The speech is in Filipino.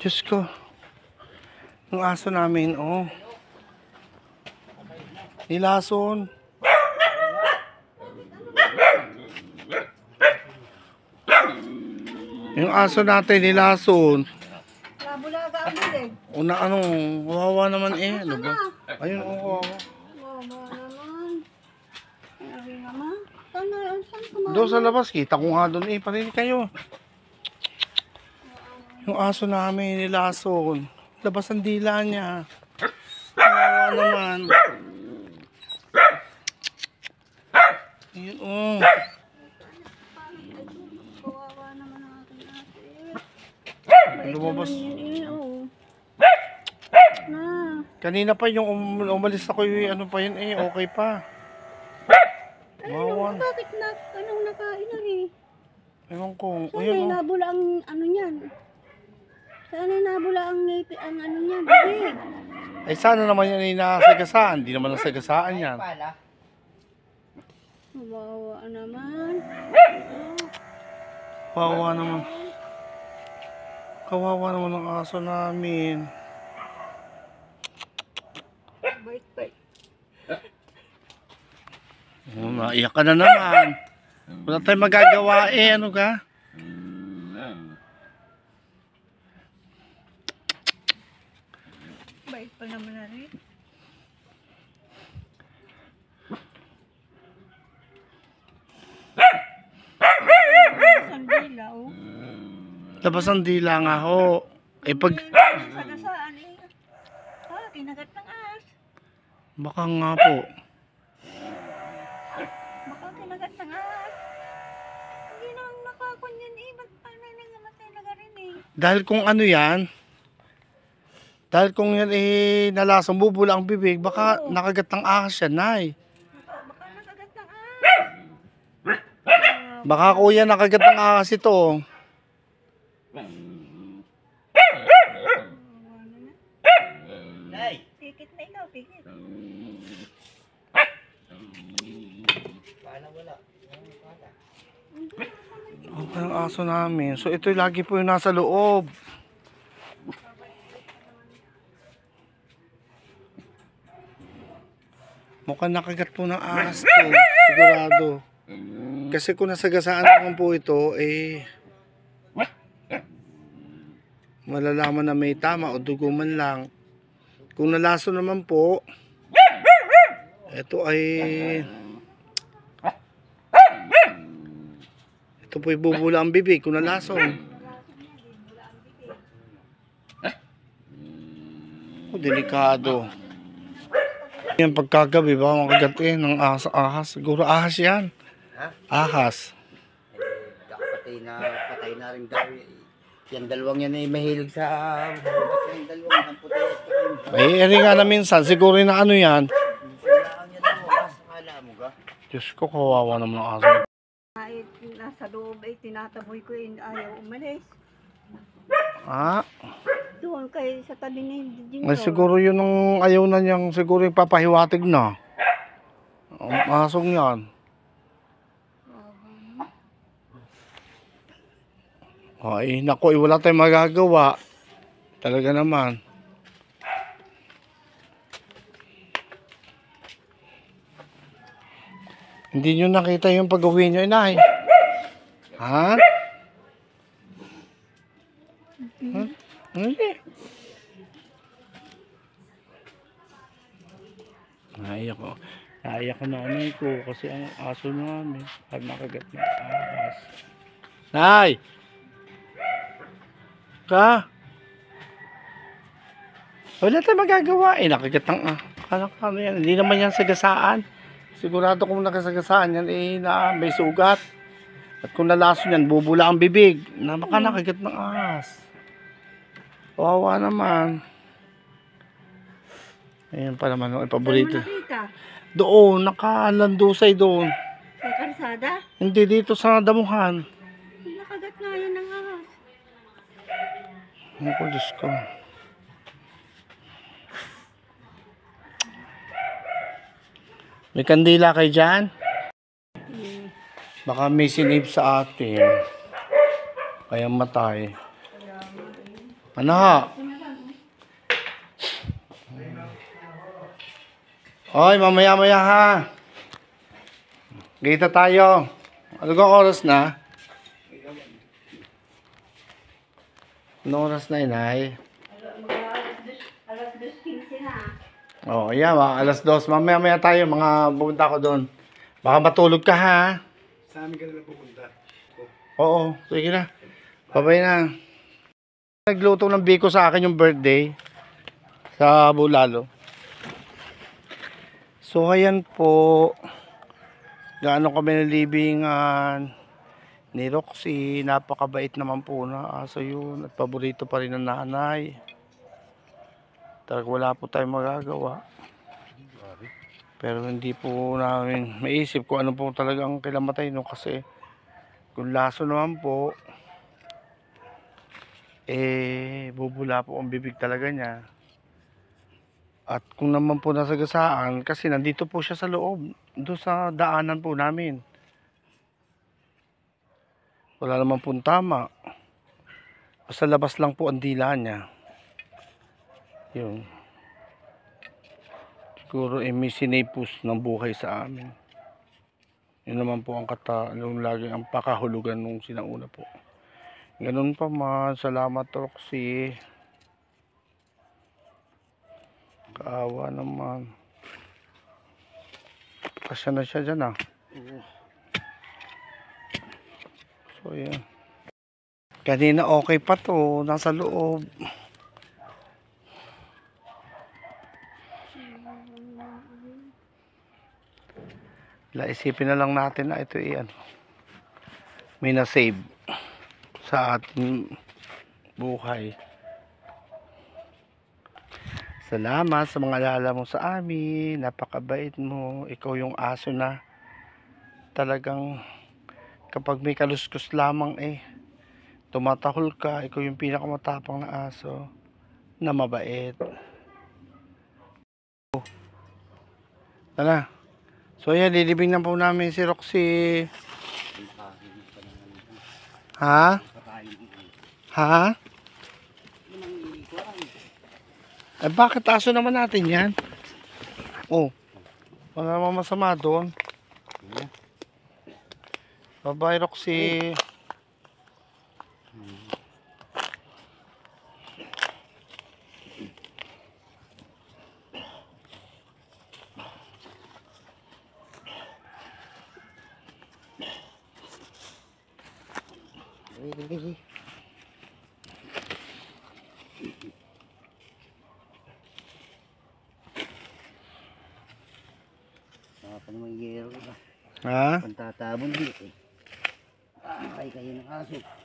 Diyos ko. Yung aso namin, oh. Nilason. Yung aso natin, nilason. Labulaga ang bilig. Una, wawa naman eh. Ano ba? Ayun, wawa. Wawa naman. Ay, naman. Saan kumain? Doon sa labas, kita ko nga doon eh. Parinig kayo. Yung aso namin, nilason. Labas ang dila niya. Wawa naman. Ayun, oh. Kawawa naman ang ating ate. Lumabas. Oo. Na. Kanina pa yung umalis ako yung ano pa yun eh. Okay pa. Wawa. Bakit anong nakain na eh? Ewan ko. Saan Ayun, ay oh. nabula ang ano niyan? Saan ay nabula ang ngipin ang ano niyan? Bibig. Ay sana naman yan ay nasagasaan. Hindi naman nasagasaan yan. Kawawa naman. Kawawa naman. Kawawa naman ang aso namin. Bait. Oh, naiyak ka na naman. Wala tayong magagawa eh. Ano ka? Bait pa naman na rin. Sandila, oh. Labas ang dila nga ho. Eh pag... Sagasaan eh. Kinagat ng as. Baka nga po. Baka kinagat ng as. Hindi nang nakakunyan eh. Ba't paano nangamatay na rin eh? Dahil kung ano yan, dahil kung yan eh nalasang bubula ang bibig, baka nakagat ng ahas yan, nay. Baka nakagat ng as. Baka kuya nakagat ng ahas ito. Pikit na ikaw, pikit. Okay ang aso namin. So ito lagi po yung nasa loob. Mukhang nakagat po ng ahas to. Sigurado. Kasi kung nasagasaan naman po ito, eh malalaman na may tama o dugo man lang. Kung nalaso naman po, ito ay ito po ibubula ang bibig kung nalaso. Oh, delikado. Yan pagkagabi ba makagat eh ng ahas. Siguro ahas yan. Ahas. Patay na rin daw. Yung dalawang yan ay mahilig sa yung dalawang ng puti at kain. Ay, eri nga na minsan, siguro na ano yan. Kailangan yan mo, akala mo ka? Diyos ko, kawawa naman ang aso. Kahit nasa loob ay tinataboy ko yung ayaw umalis. Ah, Doon kay sa tabi ni Jingo. ay siguro yun ang ayaw na niyang, siguro yung papahiwatig na. Ang asong yan. Ay, naku, wala tayong magagawa. Talaga naman. Hindi nyo nakita yung pag-uwi nyo, inay. Ha? Hindi. Naiyak ko. Naiyak ko na anay ko kasi ang aso namin pag nakagat ng ahas. Nay! Ka? Wala tayong magagawa. Eh, nakagat ng ano yan. Hindi naman yan sagasaan. Sigurado kung nakasagasaan yan, eh, na may sugat. At kung nalaso yan, bubula ang bibig. Na baka nakagat ng ahas. Kawawa naman. Ayan pa naman ang paborito. Saan mo nakita? Doon, nakalandusay doon. Sa kalsada? Hindi dito sa damuhan. Nakagat nga yan ng ahas. Ano ko, Diyos ko. May kandila kayo dyan? Baka may sinave sa atin. Kaya matay. Ano ho? Oy, mamaya-maya ha. Kita tayo. Ano ka oras na? Ano oras na, inay? Alas 2:15 na. Oh, yeah, alas 2. Mamaya-maya tayo, mga pupunta ko doon. Baka matulog ka ha. Sa amin ka na lang pupunta. Oo, sige na. Babay na. Nagluto ng biko sa akin yung birthday sa Bulalo. So, ayan po. Gaano kami nalibingan ni Roxy. Napakabait naman po na aso yun. At paborito pa rin ng nanay. Talaga wala po tayong magagawa. Pero hindi po namin maisip kung ano po talagang kilamatay no, kasi kung laso naman po bubula po ang bibig talaga niya. At kung naman po nasagasaan, kasi nandito po siya sa loob, doon sa daanan po namin. Wala naman pong tama. Basta labas lang po ang dila niya. Yun. Siguro may sinipus ng buhay sa amin. Yun naman po ang yung lagi ang pakahulugan nung sinauna po. Ganun pa man. Salamat, Roxy. Kaawa naman. Kasya na siya dyan ah. So yan. Kanina okay pa to. Nasa loob. Isipin na lang natin na ito ano, may na-save sa ating buhay. Salamat sa mga alala mo sa amin. Napakabait mo. Ikaw yung aso na talagang kapag may kaluskus lamang tumatahol ka. Ikaw yung pinakamatapang na aso na mabait. Tara. So yan, lilibing na po namin si Roxy. Ha? Ha? Bakit aso naman natin yan? Oh, wala naman masama doon. Bye-bye, Roxy. Pa naman yero ba? Ha? Pantatabon dito. Ay, kayo ng aso.